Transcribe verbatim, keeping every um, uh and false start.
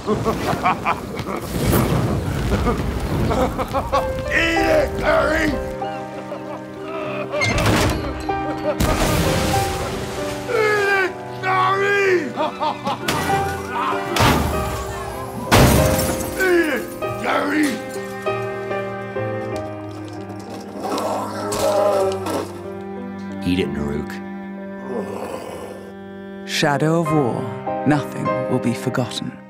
Eat it, Gary! Eat it, Gary! Eat it, Gary! Eat it, Naruk. Shadow of War, nothing will be forgotten.